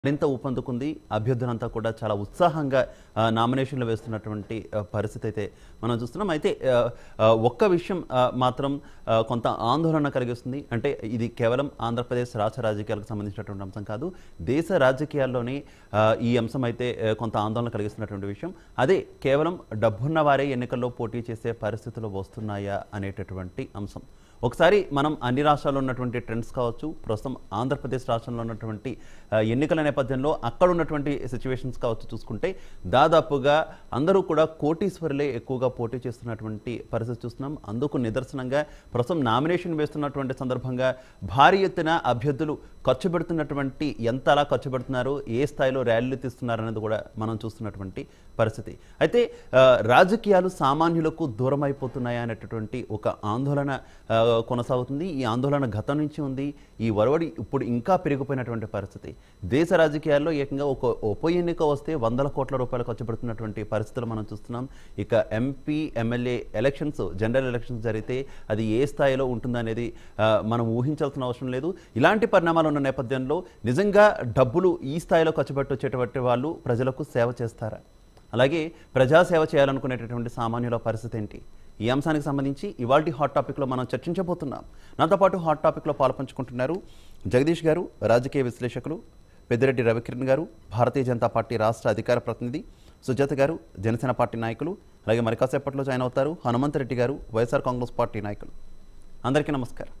మరింత ఊపందుకుంది. అభ్యర్థులంతా కూడా చాలా ఉత్సాహంగా నామినేషన్లు వేస్తున్నటువంటి పరిస్థితి అయితే మనం చూస్తున్నాం. అయితే ఒక్క విషయం మాత్రం కొంత ఆందోళన కలిగిస్తుంది. అంటే ఇది కేవలం ఆంధ్రప్రదేశ్ రాష్ట్ర రాజకీయాలకు సంబంధించినటువంటి అంశం కాదు. దేశ రాజకీయాల్లోనే ఈ అంశం అయితే కొంత ఆందోళన కలిగిస్తున్నటువంటి విషయం. అదే కేవలం డబ్బున్న వారే ఎన్నికల్లో పోటీ చేసే పరిస్థితులు వస్తున్నాయా అనేటటువంటి అంశం. ఒకసారి మనం అన్ని రాష్ట్రాల్లో ఉన్నటువంటి ట్రెండ్స్ కావచ్చు, ప్రస్తుతం ఆంధ్రప్రదేశ్ రాష్ట్రంలో ఉన్నటువంటి ఎన్నికల నేపథ్యంలో అక్కడ ఉన్నటువంటి సిచ్యువేషన్స్ కావచ్చు చూసుకుంటే దాదాపుగా అందరూ కూడా కోటీశ్వరులే ఎక్కువగా పోటీ చేస్తున్నటువంటి పరిస్థితి చూస్తున్నాం. అందుకు నిదర్శనంగా ప్రస్తుతం నామినేషన్ వేస్తున్నటువంటి సందర్భంగా భారీ ఎత్తున అభ్యర్థులు ఖర్చు పెడుతున్నటువంటి ఎంత అలా ఖర్చు పెడుతున్నారు, ఏ స్థాయిలో ర్యాలీలు తీస్తున్నారు అనేది కూడా మనం చూస్తున్నటువంటి పరిస్థితి. అయితే రాజకీయాలు సామాన్యులకు దూరం అయిపోతున్నాయా అనేటటువంటి ఒక ఆందోళన కొనసాగుతుంది. ఈ ఆందోళన గతం నుంచి ఉంది. ఈ వరవడి ఇప్పుడు ఇంకా పెరిగిపోయినటువంటి పరిస్థితి. దేశ రాజకీయాల్లో ఏకంగా ఒక ఉప ఎన్నిక వస్తే 100 కోట్ల రూపాయలు ఖర్చు పెడుతున్నటువంటి పరిస్థితులు మనం చూస్తున్నాం. ఇక MP MLA elections, general elections జరిగితే అది ఏ స్థాయిలో ఉంటుందనేది మనం ఊహించాల్సిన అవసరం లేదు. ఇలాంటి పరిణామాలు ఉన్న నేపథ్యంలో నిజంగా డబ్బులు ఈ స్థాయిలో ఖర్చు పెట్టి వచ్చేటువంటి వాళ్ళు ప్రజలకు సేవ చేస్తారా? అలాగే ప్రజాసేవ చేయాలనుకునేటటువంటి సామాన్యుల పరిస్థితి ఏంటి? ఈ అంశానికి సంబంధించి ఇవాల్టి హాట్ టాపిక్లో మనం చర్చించబోతున్నాం. నాతో పాటు హాట్ టాపిక్లో పాల్పంచుకుంటున్నారు జగదీష్ గారు, రాజకీయ విశ్లేషకులు, పెద్దిరెడ్డి రవికిరణ్ గారు, భారతీయ జనతా పార్టీ రాష్ట్ర అధికార ప్రతినిధి, సుజాత గారు, జనసేన పార్టీ నాయకులు, అలాగే మరి కాసేపట్లో జాయిన్ అవుతారు హనుమంతరెడ్డి గారు, వైఎస్ఆర్ కాంగ్రెస్ పార్టీ నాయకులు. అందరికీ నమస్కారం.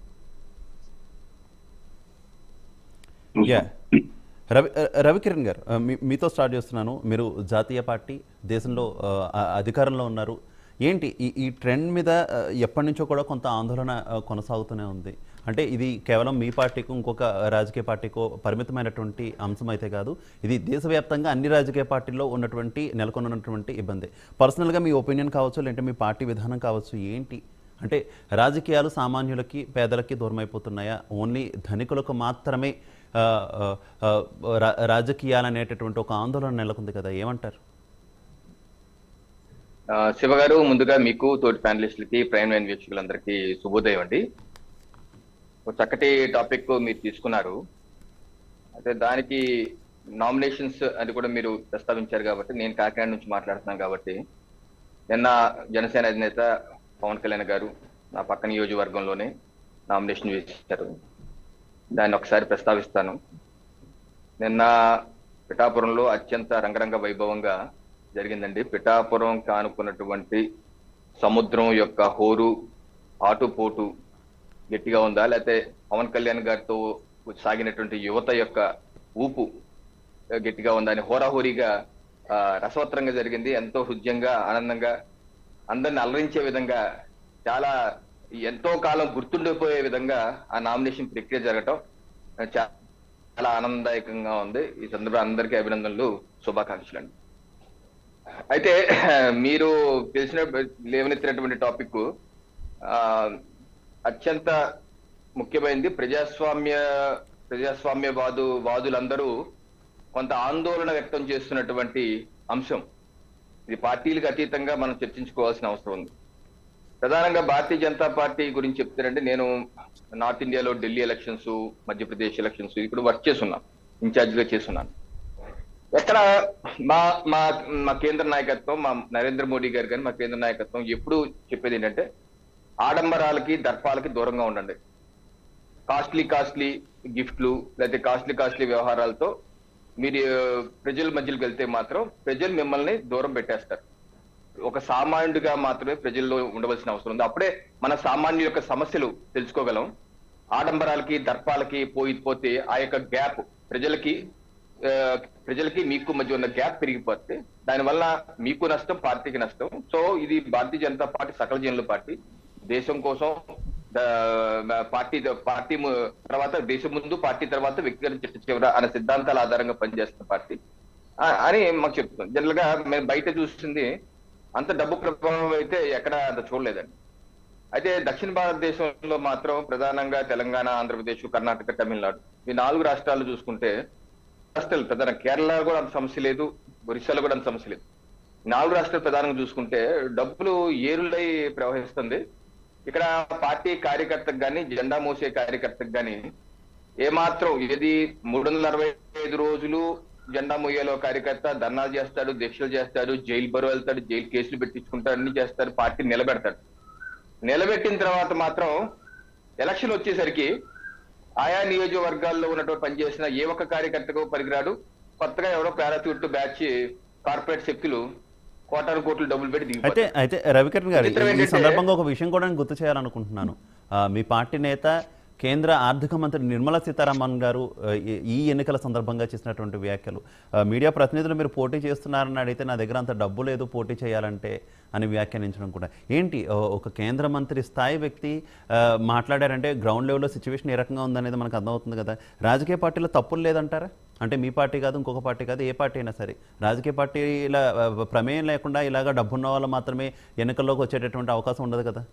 రవికిరణ్ గారు, మీతో స్టార్ట్ చేస్తున్నాను. మీరు జాతీయ పార్టీ, దేశంలో అధికారంలో ఉన్నారు. ఏంటి ఈ ట్రెండ్ మీద ఎప్పటి నుంచో కూడా కొంత ఆందోళన కొనసాగుతూనే ఉంది. అంటే ఇది కేవలం మీ పార్టీకు ఇంకొక రాజకీయ పార్టీకో పరిమితమైనటువంటి అంశం అయితే కాదు. ఇది దేశవ్యాప్తంగా అన్ని రాజకీయ పార్టీల్లో ఉన్నటువంటి నెలకొన్నటువంటి ఇబ్బంది. పర్సనల్గా మీ ఒపీనియన్ కావచ్చు, లేదంటే మీ పార్టీ విధానం కావచ్చు, ఏంటి అంటే రాజకీయాలు సామాన్యులకి పేదలకి దూరం అయిపోతున్నాయా? ఓన్లీ ధనికులకు మాత్రమే రాజకీయాలు అనేటటువంటి ఒక ఆందోళన నెలకొంది కదా, ఏమంటారు? శివ గారు, ముందుగా మీకు తోటి ప్యానలిస్టులకి, ప్రైమ్ లైన్ వీక్షకులందరికీ శుభోదయం అండి. ఒక చక్కటి టాపిక్ మీరు తీసుకున్నారు. అయితే దానికి నామినేషన్స్ అది కూడా మీరు ప్రస్తావించారు కాబట్టి నేను కాకినాడ నుంచి మాట్లాడుతున్నాను. కాబట్టి నిన్న జనసేన అధినేత పవన్ కళ్యాణ్ గారు నా పక్క నియోజకవర్గంలోనే నామినేషన్ వేశారు. దాన్ని ఒకసారి ప్రస్తావిస్తాను. నిన్న పిఠాపురంలో అత్యంత రంగరంగ వైభవంగా జరిగిందండి. పిఠాపురం కానుకున్నటువంటి సముద్రం యొక్క హోరు, ఆటుపోటు గట్టిగా ఉందా, లేకపోతే పవన్ కళ్యాణ్ గారితో సాగినటువంటి యువత యొక్క ఊపు గట్టిగా ఉందా అని హోరాహోరీగా రసవత్రంగా జరిగింది. ఎంతో హృద్యంగా, ఆనందంగా, అందరిని అలరించే విధంగా, చాలా ఎంతో కాలం గుర్తుండిపోయే విధంగా ఆ నామినేషన్ ప్రక్రియ జరగటం చాలా ఆనందదాయకంగా ఉంది. ఈ సందర్భంగా అందరికీ అభినందనలు, శుభాకాంక్షలు అండి. అయితే మీరు తెలిసిన లేవనెత్తినటువంటి టాపిక్ అత్యంత ముఖ్యమైనది. వాదులందరూ కొంత ఆందోళన వ్యక్తం చేస్తున్నటువంటి అంశం. ఇది పార్టీలకు అతీతంగా మనం చర్చించుకోవాల్సిన అవసరం ఉంది. ప్రధానంగా భారతీయ జనతా పార్టీ గురించి చెప్తారంటే, నేను నార్త్ ఇండియాలో ఢిల్లీ ఎలక్షన్స్, మధ్యప్రదేశ్ ఎలక్షన్స్ ఇప్పుడు వర్క్ చేస్తున్నాను, ఇన్ఛార్జిగా చేస్తున్నాను. ఎక్కడ మా మా మా కేంద్ర నాయకత్వం, మా నరేంద్ర మోడీ గారు కానీ మా కేంద్ర నాయకత్వం ఎప్పుడు చెప్పేది ఏంటంటే, ఆడంబరాలకి దర్పాలకి దూరంగా ఉండండి. కాస్ట్లీ గిఫ్ట్లు లేకపోతే కాస్ట్లీ వ్యవహారాలతో మీరు ప్రజల మధ్యలోకి వెళ్తే మాత్రం ప్రజలు మిమ్మల్ని దూరం పెట్టేస్తారు. ఒక సామాన్యుడిగా మాత్రమే ప్రజల్లో ఉండవలసిన అవసరం ఉంది. అప్పుడే మన సామాన్యుల యొక్క సమస్యలు తెలుసుకోగలం. ఆడంబరాలకి దర్పాలకి పోతే ఆ యొక్క గ్యాప్ ప్రజలకి మీకు మధ్య ఉన్న గ్యాప్ పెరిగిపోతే దానివల్ల మీకు నష్టం, పార్టీకి నష్టం. సో ఇది భారతీయ జనతా పార్టీ సకల జనుల పార్టీ. దేశం కోసం పార్టీ తర్వాత దేశం ముందు, పార్టీ తర్వాత వ్యక్తిగత చిట్ట చివర అనే సిద్ధాంతాల ఆధారంగా పనిచేస్తున్న పార్టీ అని మాకు చెప్తాం. జనరల్ గా మేము బయట చూస్తుంది అంత డబ్బు ప్రభావం అయితే ఎక్కడ అంత చూడలేదండి. అయితే దక్షిణ భారతదేశంలో మాత్రం ప్రధానంగా తెలంగాణ, ఆంధ్రప్రదేశ్, కర్ణాటక, తమిళనాడు ఈ 4 రాష్ట్రాలు చూసుకుంటే, రాష్ట్రాలు ప్రధాన కేరళ కూడా అంత సమస్య లేదు, ఒరిస్సాలో కూడా అంత సమస్య లేదు. 4 రాష్ట్రాలు ప్రధానంగా చూసుకుంటే డబ్బులు ఏరులై ప్రవహిస్తుంది. ఇక్కడ పార్టీ కార్యకర్తకు కానీ, జెండా మోసే కార్యకర్తకు కానీ ఏమాత్రం ఏది 365 రోజులు జెండా మొయ్యాలో కార్యకర్త ధర్నాలు చేస్తాడు, దీక్షలు చేస్తాడు, జైలు బరో వెళ్తాడు, జైలు కేసులు పెట్టించుకుంటాడు, అన్ని చేస్తాడు, పార్టీ నిలబెడతాడు. నిలబెట్టిన తర్వాత మాత్రం ఎలక్షన్ వచ్చేసరికి ఆయా నియోజకవర్గాల్లో ఉన్నటువంటి పనిచేసిన ఏ ఒక్క కార్యకర్తకు పనికిరాడు. కొత్తగా ఎవరో పారాచూట్ బ్యాచ్ కార్పొరేట్ శక్తులు కోటాను కోట్లు డబ్బులు పెట్టి అయితే దిగిపోతారు. అయితే రవికిరణ్ గారు విచిత్రం ఈ ఏంటంటే- సందర్భంగా ఒక విషయం కూడా నేను గుర్తు చేయాలనుకుంటున్నాను. మీ పార్టీ నేత కేంద్ర ఆర్థిక మంత్రి నిర్మలా సీతారామన్ గారు ఈ ఎన్నికల సందర్భంగా చేసినటువంటి వ్యాఖ్యలు, మీడియా ప్రతినిధులు మీరు పోటీ చేస్తున్నారని అడిగితే నా దగ్గర అంత డబ్బు లేదు పోటీ చేయాలంటే అని వ్యాఖ్యానించడం కూడా ఏంటి? ఒక కేంద్ర మంత్రి స్థాయి వ్యక్తి మాట్లాడారంటే గ్రౌండ్ లెవెల్లో సిచ్యువేషన్ ఏ రకంగా ఉందనేది మనకు అర్థమవుతుంది కదా. రాజకీయ పార్టీలో తప్పులు లేదంటారా? అంటే మీ పార్టీ కాదు, ఇంకొక పార్టీ కాదు, ఏ పార్టీ అయినా సరే రాజకీయ పార్టీల ప్రమేయం లేకుండా ఇలాగ డబ్బున్న వాళ్ళు మాత్రమే ఎన్నికల్లోకి వచ్చేటటువంటి అవకాశం ఉండదు కదా.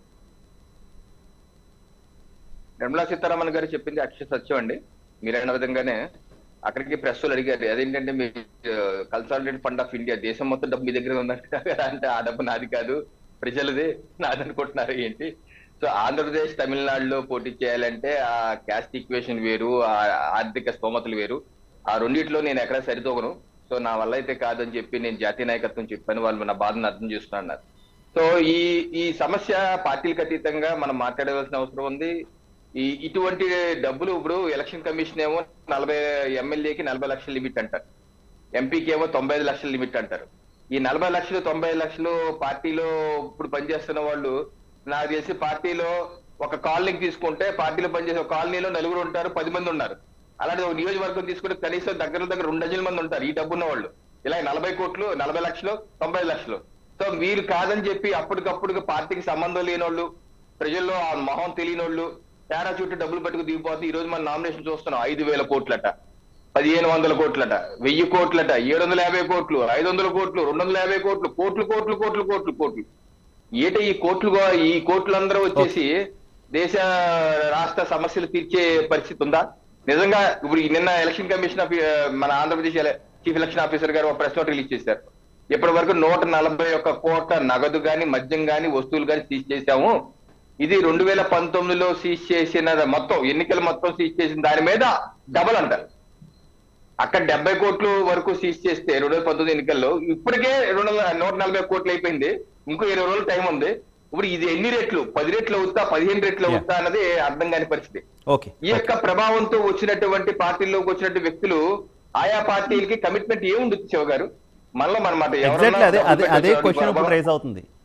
నిర్మలా సీతారామన్ గారు చెప్పింది అక్షర సత్యం అండి. మీరైన విధంగానే అక్కడికి ప్రెస్సులు అడిగారు, అదేంటంటే మీ కన్సాలిడేటెడ్ ఫండ్ ఆఫ్ ఇండియా దేశం మొత్తం డబ్బు మీ దగ్గర ఉందంటే, అంటే ఆ డబ్బు నాది కాదు ప్రజలది, నాది అనుకుంటున్నారు ఏంటి? సో ఆంధ్రప్రదేశ్ తమిళనాడులో పోటీ చేయాలంటే ఆ క్యాస్ట్ ఈక్వేషన్ వేరు, ఆ ఆర్థిక స్తోమతలు వేరు. ఆ రెండిట్లో నేను ఎక్కడా సరితూగను. సో నా వల్ల అయితే కాదని చెప్పి నేను జాతీయ నాయకత్వం చెప్పాను, వాళ్ళు నా బాధను అర్థం చేస్తున్నారు. సో ఈ సమస్య పార్టీలకు అతీతంగా మనం మాట్లాడవలసిన అవసరం ఉంది. ఇటువంటి డబ్బులు ఇప్పుడు ఎలక్షన్ కమిషన్ ఏమో 40 ఎమ్మెల్యేకి 40 లక్షల లిమిట్ అంటారు, ఎంపీకి ఏమో 95 లక్షల లిమిట్ అంటారు. ఈ 40 లక్షలు 90 లక్షలు పార్టీలో ఇప్పుడు పనిచేస్తున్న వాళ్ళు, నాకు తెలిసి పార్టీలో ఒక కాలనీకి తీసుకుంటే పార్టీలో పనిచేసే ఒక కాలనీలో 9 ఉంటారు, 10 మంది ఉన్నారు. అలాంటి ఒక నియోజకవర్గం తీసుకుంటే కనీసం దగ్గర 2 డజన్ల మంది ఉంటారు ఈ డబ్బున్న వాళ్ళు. ఇలా 40 కోట్లు, 40 లక్షలు, 90 లక్షలు. సో మీరు కాదని చెప్పి అప్పటికప్పుడు పార్టీకి సంబంధం లేని వాళ్ళు, ప్రజల్లో ఆ మొహం తెలియని వాళ్ళు పారాచూట్ డబ్బులు పట్టుకు దిగిపోతే ఈ రోజు మన నామినేషన్ చూస్తున్నాం. 5,000 కోట్లట, 1,500 కోట్లట, 1,000 కోట్లట, 750 కోట్లు, 500 కోట్లు, 250 కోట్లు, కోట్లు కోట్లు కోట్లు కోట్లు కోట్లు. ఏట ఈ కోట్లందరూ వచ్చేసి దేశ రాష్ట్ర సమస్యలు తీర్చే పరిస్థితి ఉందా? నిజంగా ఇప్పుడు నిన్న ఎలక్షన్ కమిషన్ మన ఆంధ్రప్రదేశ్ చీఫ్ ఎలక్షన్ ఆఫీసర్ గారు ఒక ప్రెస్ నోట్ రిలీజ్ చేశారు. ఇప్పటి వరకు 141 కోట్ల నగదు గాని, మద్యం గాని, వస్తువులు గాని సీజ్ చేశాము. ఇది 2019లో సీజ్ చేసిన మొత్తం ఎన్నికలు మొత్తం సీజ్ చేసిన దాని మీద డబల్ అంటారు. అక్కడ 70 కోట్లు వరకు సీజ్ చేస్తే 2019 ఎన్నికల్లో ఇప్పటికే 140 కోట్లు అయిపోయింది. ఇంకో 20 రోజులు టైం ఉంది. ఇప్పుడు ఇది ఎన్ని రెట్లు, 10 రెట్లు అవుతా, 15 రెట్లు అవుతా అన్నది అర్థం కాని పరిస్థితి. ఈ యొక్క ప్రభావంతో వచ్చినటువంటి పార్టీల్లోకి వచ్చినటువంటి వ్యక్తులు ఆయా పార్టీలకి కమిట్మెంట్ ఏముండొచ్చు శివ గారు? మనలో మనమాట అదే క్వశ్చన్ ఇప్పుడు రైజ్ అవుతుంది.